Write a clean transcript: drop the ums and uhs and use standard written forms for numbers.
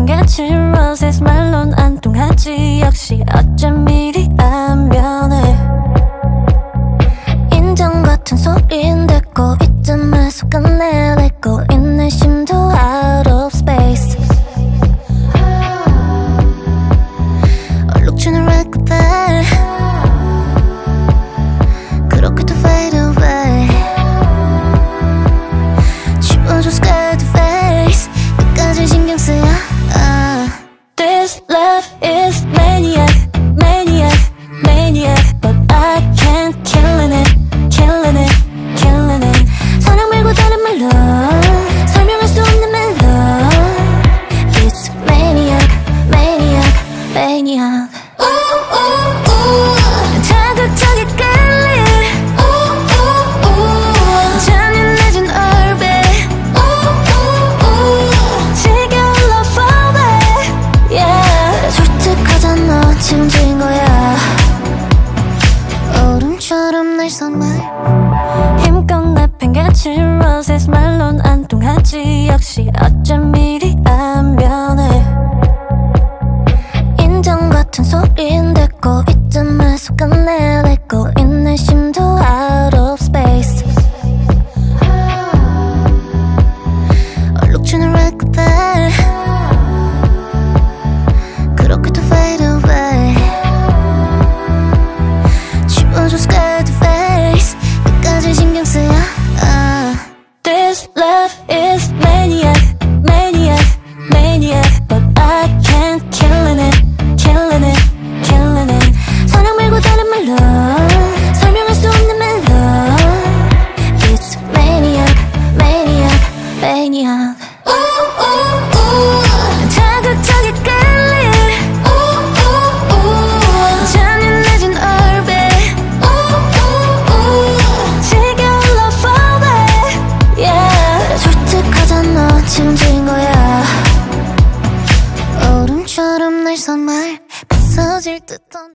팽개친 roses 말론 안 통하지 역시 어쩜 이리 안 변해 인정 같은 소리인데 꼭 이쯤에서 끝내 Let go 있는 심도 out of space 얼룩주는 red carpet 그렇게도 fade away 지워줘 scar the face 끝까지 신경 쓰여 This love is maniac, maniac, maniac But I can't killing it, killing it, killing it 사랑 말고 다른 말로 설명할 수 없는 멜로 It's maniac, maniac, maniac 자극적이 끌림 잔인해진 얼빛 지겨운 love phobic Yeah 솔직하잖아 지금 진 거야 얼음처럼 날 선물 힘껏 내팽개친 roses 말론 안 통하지 역시 어쩜 이리 안 변해 인정 같은 소리인데 꼭 이쯤에서 끝내 Let go 있는 심도 out of space 얼룩주는 red carpet 그렇게도 fade away 지워줘 scar the face 끝까지 신경 쓰여 This love is maniac, maniac, maniac But I can't killing it, killing it, killing it 사랑 말고 다른 말로 설명할 수 없는 멜로 It's maniac, maniac, maniac 자극적이 끌림 잔인해진 얼빛 지겨운 love phobic Yeah 솔직하잖아 지금 진 거야 얼음처럼 날 선물 부서질 듯한